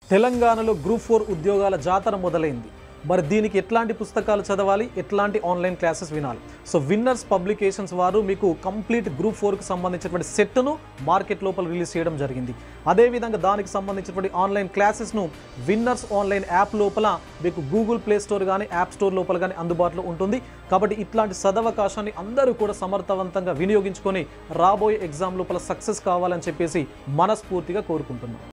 తెలంగాణలో గ్రూప్ 4 ఉద్యోగాల జాతర మొదలైంది. మరి దీనికి ఎట్లాంటి పుస్తకాలు చదవాలి, ఎట్లాంటి ఆన్లైన్ క్లాసెస్ వినాలి? సో విన్నర్స్ పబ్లికేషన్స్ వారు మీకు కంప్లీట్ గ్రూప్ 4కి సంబంధించినటువంటి సెట్ను మార్కెట్ లోపల రిలీజ్ చేయడం జరిగింది. అదేవిధంగా దానికి సంబంధించినటువంటి ఆన్లైన్ క్లాసెస్ను విన్నర్స్ ఆన్లైన్ యాప్ లోపల మీకు గూగుల్ ప్లే స్టోర్ కానీ యాప్ స్టోర్ లోపల కానీ అందుబాటులో ఉంటుంది. కాబట్టి ఇట్లాంటి సదవకాశాన్ని అందరూ కూడా సమర్థవంతంగా వినియోగించుకొని రాబోయే ఎగ్జామ్ లోపల సక్సెస్ కావాలని చెప్పేసి మనస్ఫూర్తిగా కోరుకుంటున్నాం.